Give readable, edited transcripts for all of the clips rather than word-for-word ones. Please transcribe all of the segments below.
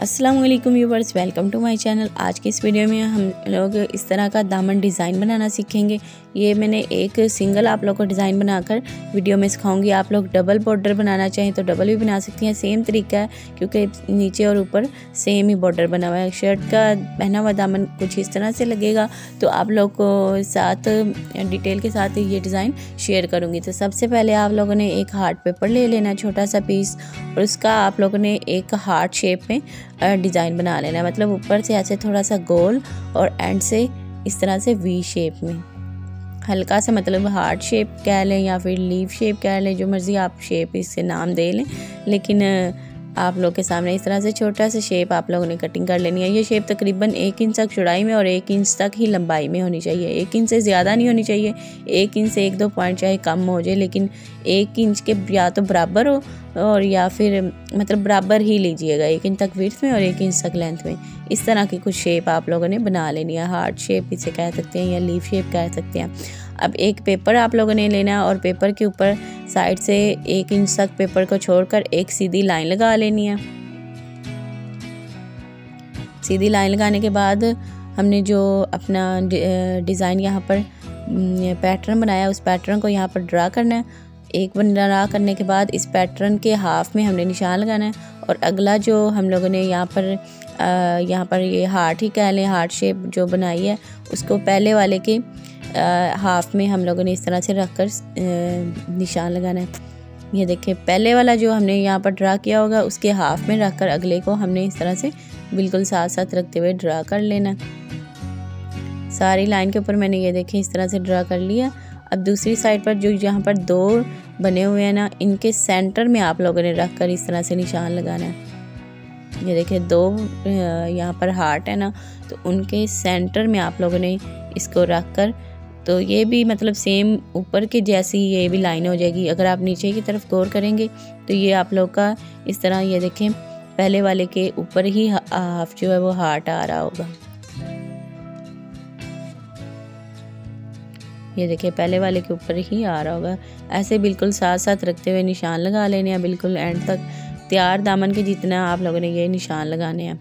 अस्सलाम वालेकुम viewers, welcome to my channel. आज की इस वीडियो में हम लोग इस तरह का दामन डिज़ाइन बनाना सीखेंगे। ये मैंने एक सिंगल आप लोग को डिज़ाइन बनाकर वीडियो में सिखाऊंगी। आप लोग डबल बॉर्डर बनाना चाहें तो डबल भी बना सकती हैं। सेम तरीका है क्योंकि नीचे और ऊपर सेम ही बॉर्डर बना हुआ है। शर्ट का पहना हुआ दामन कुछ इस तरह से लगेगा, तो आप लोग को साथ डिटेल के साथ ये डिज़ाइन शेयर करूँगी। तो सबसे पहले आप लोगों ने एक हार्ट पेपर ले लेना, छोटा सा पीस, और उसका आप लोगों ने एक हार्ट शेप में डिज़ाइन बना लेना है। मतलब ऊपर से ऐसे थोड़ा सा गोल और एंड से इस तरह से वी शेप में हल्का सा, मतलब हार्ट शेप कह लें या फिर लीव शेप कह लें, जो मर्ज़ी आप शेप इससे नाम दे लें। लेकिन आप लोग के सामने इस तरह से छोटा सा शेप आप लोगों ने कटिंग कर लेनी है। ये शेप तकरीबन 1 इंच तक चौड़ाई में और 1 इंच तक ही लंबाई में होनी चाहिए। 1 इंच से ज़्यादा नहीं होनी चाहिए। 1 इंच से 1-2 पॉइंट चाहे कम हो जाए, लेकिन 1 इंच के या तो बराबर हो और या फिर मतलब बराबर ही लीजिएगा। 1 इंच तक विड्थ में और 1 इंच तक लेंथ में। इस तरह की कुछ शेप आप लोगों ने बना लेनी है। हार्ट शेप इसे कह सकते हैं या लीफ शेप कह सकते हैं। अब एक पेपर आप लोगों ने लेना है और पेपर के ऊपर साइड से 1 इंच तक पेपर को छोड़कर एक सीधी लाइन लगा लेनी है। सीधी लाइन लगाने के बाद हमने जो अपना डिज़ाइन यहाँ पर पैटर्न बनाया, उस पैटर्न को यहाँ पर ड्रा करना है। एक बार ड्रा करने के बाद इस पैटर्न के हाफ में हमने निशान लगाना है, और अगला जो हम लोगों ने यहाँ पर ये हार्ट ही कह लें, हार्ट शेप जो बनाई है, उसको पहले वाले के हाफ में हम लोगों ने इस तरह से रखकर निशान लगाना है। ये देखिए, पहले वाला जो हमने यहाँ पर ड्रा किया होगा उसके हाफ में रखकर अगले को हमने इस तरह से बिल्कुल साथ साथ रखते हुए ड्रा कर लेना। सारी लाइन के ऊपर मैंने ये देखे इस तरह से ड्रा कर लिया। अब दूसरी साइड पर जो यहाँ पर 2 बने हुए हैं ना, इनके सेंटर में आप लोगों ने रख कर इस तरह से निशान लगाना है। ये देखिए 2 यहाँ पर हार्ट है ना, तो उनके सेंटर में आप लोगों ने इसको रख कर, तो ये भी मतलब सेम ऊपर के जैसी ये भी लाइन हो जाएगी। अगर आप नीचे की तरफ गौर करेंगे तो ये आप लोग का इस तरह, ये देखें पहले वाले के ऊपर ही हाफ जो है वो हार्ट आ रहा होगा। ये देखिए पहले वाले के ऊपर ही आ रहा होगा। ऐसे बिल्कुल साथ साथ रखते हुए निशान लगा लेने हैं, बिल्कुल एंड तक तैयार दामन के जितना आप लोगों ने ये निशान लगाने हैं।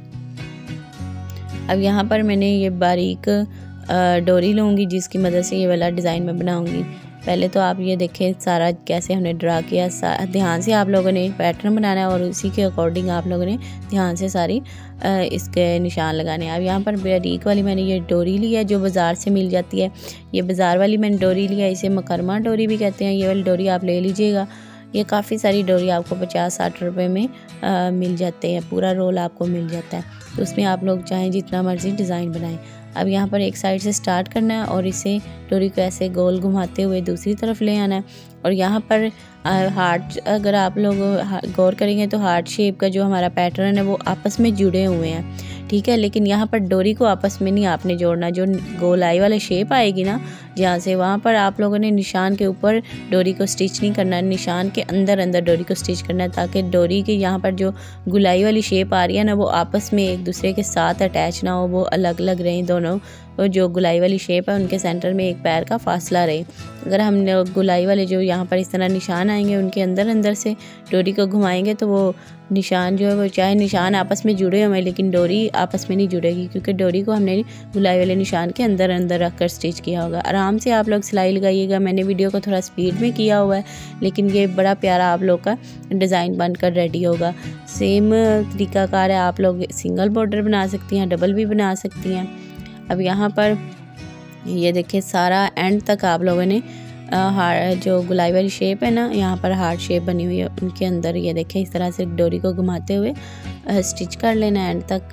अब यहाँ पर मैंने ये बारीक डोरी लूँगी जिसकी मदद से ये वाला डिज़ाइन मैं बनाऊँगी। पहले तो आप ये देखें सारा कैसे हमने ड्रा किया। ध्यान से आप लोगों ने पैटर्न बनाना है और उसी के अकॉर्डिंग आप लोगों ने ध्यान से सारी इसके निशान लगाने हैं। अब यहाँ पर बारीक वाली मैंने ये डोरी ली है जो बाज़ार से मिल जाती है। ये बाज़ार वाली मैंने डोरी लिया, इसे मकरमा डोरी भी कहते हैं। ये वाली डोरी आप ले लीजिएगा। ये काफ़ी सारी डोरी आपको 50-60 रुपये में मिल जाते हैं। पूरा रोल आपको मिल जाता है, तो उसमें आप लोग चाहें जितना मर्ज़ी डिज़ाइन बनाएं। अब यहाँ पर एक साइड से स्टार्ट करना है और इसे डोरी को ऐसे गोल घुमाते हुए दूसरी तरफ ले आना है। और यहाँ पर हार्ट, अगर आप लोग गौर करेंगे तो हार्ट शेप का जो हमारा पैटर्न है वो आपस में जुड़े हुए हैं, ठीक है। लेकिन यहाँ पर डोरी को आपस में नहीं आपने जोड़ना। जो गोलाई वाला शेप आएगी ना जहाँ से, वहाँ पर आप लोगों ने निशान के ऊपर डोरी को स्टिच नहीं करना है, निशान के अंदर अंदर डोरी को स्टिच करना है, ताकि डोरी के यहाँ पर जो गुलाई वाली शेप आ रही है ना, वो आपस में एक दूसरे के साथ अटैच ना हो, वो अलग अलग रहें दोनों। और जो गुलाई वाली शेप है उनके सेंटर में एक पैर का फासला रहे। अगर हम गुलाई वाले जो यहाँ पर इस तरह निशान आएंगे उनके अंदर अंदर से डोरी को घुमाएंगे तो वो निशान जो है वो, चाहे निशान आपस में जुड़े हुए हैं लेकिन डोरी आपस में नहीं जुड़ेगी, क्योंकि डोरी को हमने गुलाई वाले निशान के अंदर अंदर रख कर स्टिच किया होगा। आराम से आप लोग सिलाई लगाइएगा। मैंने वीडियो को थोड़ा स्पीड में किया हुआ है, लेकिन ये बड़ा प्यारा आप लोग का डिज़ाइन बनकर रेडी होगा। सेम तरीकाकार है, आप लोग सिंगल बॉर्डर बना सकती हैं, डबल भी बना सकती हैं। अब यहाँ पर ये देखिए सारा एंड तक आप लोगों ने जो गुलाई वाली शेप है ना, यहाँ पर हार्ट शेप बनी हुई है, उनके अंदर ये देखें इस तरह से डोरी को घुमाते हुए स्टिच कर लेना एंड तक।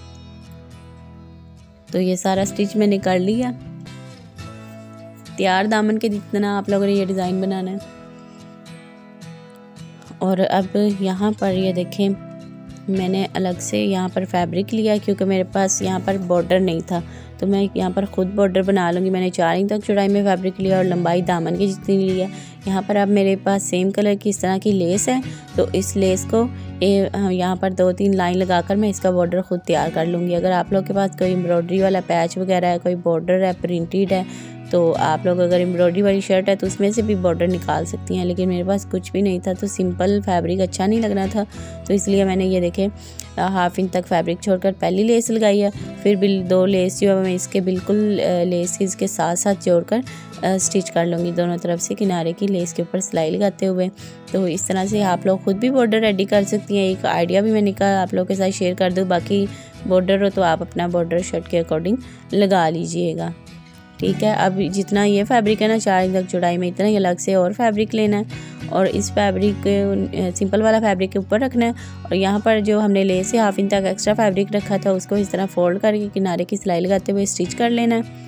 तो ये सारा स्टिच मैंने कर लिया। तैयार दामन के जितना आप लोगों ने ये डिज़ाइन बनाना है। और अब यहाँ पर ये देखें मैंने अलग से यहाँ पर फैब्रिक लिया, क्योंकि मेरे पास यहाँ पर बॉर्डर नहीं था, तो मैं यहाँ पर ख़ुद बॉर्डर बना लूँगी। मैंने 4 इंच तक चौड़ाई में फैब्रिक लिया और लंबाई दामन की जितनी ली है। यहाँ पर अब मेरे पास सेम कलर की इस तरह की लेस है, तो इस लेस को यहाँ पर 2-3 लाइन लगाकर मैं इसका बॉर्डर ख़ुद तैयार कर लूँगी। अगर आप लोग के पास कोई एम्ब्रॉयडरी वाला पैच वगैरह है, कोई बॉर्डर है, प्रिंटेड है, तो आप लोग अगर एम्ब्रॉयडरी वाली शर्ट है तो उसमें से भी बॉर्डर निकाल सकती हैं, लेकिन मेरे पास कुछ भी नहीं था तो सिंपल फैब्रिक अच्छा नहीं लग रहा था, तो इसलिए मैंने ये देखे 1/2 इंच तक फैब्रिक छोड़कर पहली लेस लगाई है, फिर 2 लेस जो है मैं इसके बिल्कुल लेस इसके साथ साथ जोड़कर स्टिच कर लूँगी दोनों तरफ से किनारे की लेस के ऊपर सिलाई लगाते हुए। तो इस तरह से आप लोग खुद भी बॉर्डर रेडी कर सकती हैं। एक आइडिया भी मैंने कहा आप लोगों के साथ शेयर कर दूँ, बाकी बॉर्डर हो तो आप अपना बॉर्डर शर्ट के अकॉर्डिंग लगा लीजिएगा, ठीक है। अब जितना ये फैब्रिक है ना 4 इंच तक चौड़ाई में, इतना ही अलग से और फैब्रिक लेना है और इस फैब्रिक सिंपल वाला फैब्रिक के ऊपर रखना है और यहाँ पर जो हमने लेस से 1/2 इंच तक एक्स्ट्रा फैब्रिक रखा था उसको इस तरह फोल्ड करके किनारे की सिलाई लगाते हुए स्टिच कर लेना है।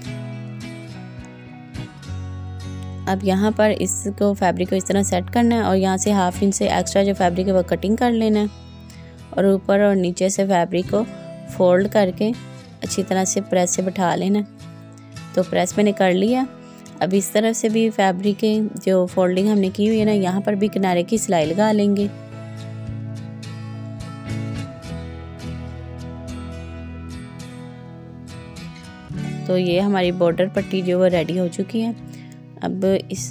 अब यहाँ पर इसको फैब्रिक को इस तरह सेट करना है और यहाँ से 1/2 इंच से एक्स्ट्रा जो फैब्रिक है वो कटिंग कर लेना है और ऊपर और नीचे से फैब्रिक को फोल्ड करके अच्छी तरह से प्रेस से बिठा लेना। तो प्रेस मैंने कर लिया। अब इस तरफ से भी फैब्रिक के जो फोल्डिंग हमने की हुई है ना, यहाँ पर भी किनारे की सिलाई लगा लेंगे। तो ये हमारी बॉर्डर पट्टी जो वो रेडी हो चुकी है। अब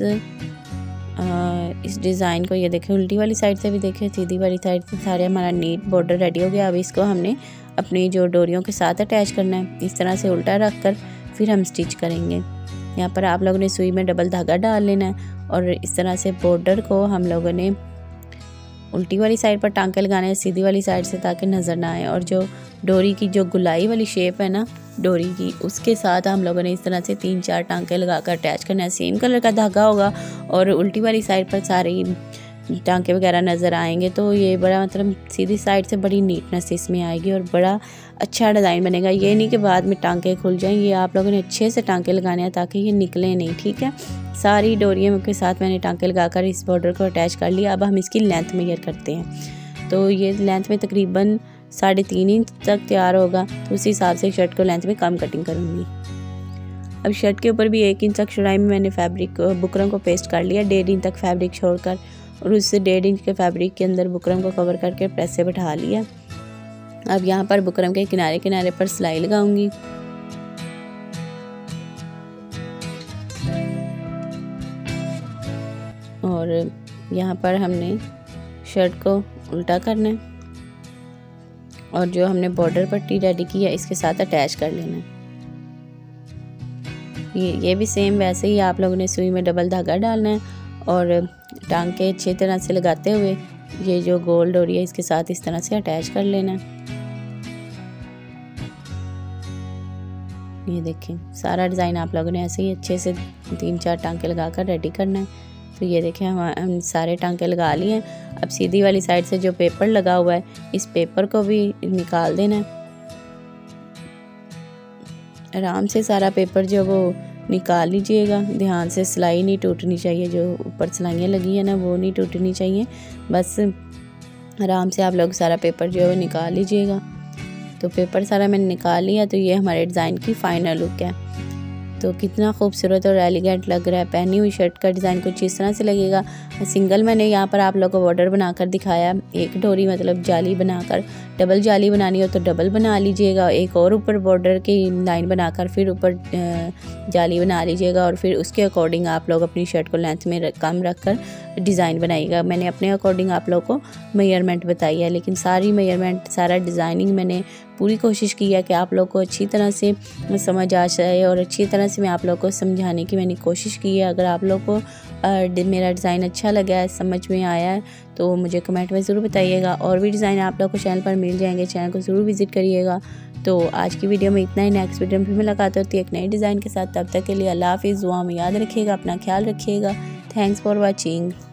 इस डिज़ाइन को ये देखें, उल्टी वाली साइड से भी देखें, सीधी वाली साइड से सारे हमारा नीट बॉर्डर रेडी हो गया। अब इसको हमने अपनी जो डोरियों के साथ अटैच करना है, इस तरह से उल्टा रख कर फिर हम स्टिच करेंगे। यहाँ पर आप लोगों ने सुई में डबल धागा डाल लेना है और इस तरह से बॉर्डर को हम लोगों ने उल्टी वाली साइड पर टांके लगाने हैं सीधी वाली साइड से ताकि नज़र ना आए, और जो डोरी की जो गुलाई वाली शेप है ना डोरी की, उसके साथ हम लोगों ने इस तरह से 3-4 टांके लगाकर अटैच करना है। सेम कलर का धागा होगा और उल्टी वाली साइड पर सारी टांके वगैरह नज़र आएंगे, तो ये बड़ा मतलब सीधी साइड से बड़ी नीटनेस इसमें आएगी और बड़ा अच्छा डिज़ाइन बनेगा। ये नहीं कि बाद में टांके खुल जाएं, ये आप लोगों ने अच्छे से टांके लगाने हैं ताकि ये निकले नहीं, ठीक है। सारी डोरियों के साथ मैंने टांके लगाकर इस बॉर्डर को अटैच कर लिया। अब हम इसकी लेंथ मेजर करते हैं। तो ये लेंथ में तकरीबन 3.5 इंच तक तैयार होगा, तो उसी हिसाब से शर्ट को लेंथ में कम कटिंग करूँगी। अब शर्ट के ऊपर भी 1 इंच तक चौड़ाई में मैंने फैब्रिक बुकरम को पेस्ट कर लिया, 1.5 इंच तक फैब्रिक छोड़कर, और उससे 1.5 इंच के फैब्रिक के अंदर बुकरम को कवर करके प्रेस से बिठा लिया। अब यहाँ पर बुकरम के किनारे किनारे पर सिलाई लगाऊंगी। और यहाँ पर हमने शर्ट को उल्टा करना है और जो हमने बॉर्डर पट्टी रेडी की है इसके साथ अटैच कर लेना है। ये भी सेम वैसे ही आप लोगों ने सुई में डबल धागा डालना है और टांके अच्छी तरह से लगाते हुए ये जो गोल डोरी है इसके साथ इस तरह से अटैच कर लेना है। ये देखें सारा डिज़ाइन आप लोगों ने ऐसे ही अच्छे से 3-4 टांके लगाकर रेडी करना है। तो ये देखें हम सारे टांके लगा लिए हैं। अब सीधी वाली साइड से जो पेपर लगा हुआ है इस पेपर को भी निकाल देना है। आराम से सारा पेपर जो वो निकाल लीजिएगा, ध्यान से, सिलाई नहीं टूटनी चाहिए, जो ऊपर सिलाइयाँ लगी है ना वो नहीं टूटनी चाहिए, बस आराम से आप लोग सारा पेपर जो है वो निकाल लीजिएगा। तो पेपर सारा मैंने निकाल लिया। तो ये हमारे डिज़ाइन की फ़ाइनल लुक है। तो कितना खूबसूरत और एलिगेंट लग रहा है। पहनी हुई शर्ट का डिज़ाइन कुछ इस तरह से लगेगा। सिंगल मैंने यहाँ पर आप लोगों को बॉर्डर बनाकर दिखाया, एक डोरी मतलब जाली बनाकर, डबल जाली बनानी हो तो डबल बना लीजिएगा, एक और ऊपर बॉर्डर की लाइन बनाकर फिर ऊपर जाली बना लीजिएगा और फिर उसके अकॉर्डिंग आप लोग अपनी शर्ट को लेंथ में कम रख कर डिज़ाइन बनाइएगा। मैंने अपने अकॉर्डिंग आप लोग को मेजरमेंट बताई है, लेकिन सारी मेजरमेंट सारा डिज़ाइनिंग मैंने पूरी कोशिश की है कि आप लोग को अच्छी तरह से समझ आ जाए और अच्छी तरह से मैं आप लोग को समझाने की मैंने कोशिश की है। अगर आप लोग को मेरा डिज़ाइन अच्छा लगा है, समझ में आया है, तो मुझे कमेंट में ज़रूर बताइएगा। और भी डिज़ाइन आप लोग को चैनल पर मिल जाएंगे, चैनल को ज़रूर विज़िट करिएगा। तो आज की वीडियो में इतना ही। नेक्स्ट वीडियो में फिर मुलाकात होती है एक नए डिज़ाइन के साथ। तब तक के लिए अल्लाह हाफ़िज़। दुआ में याद रखिएगा, अपना ख्याल रखिएगा। Thanks for watching.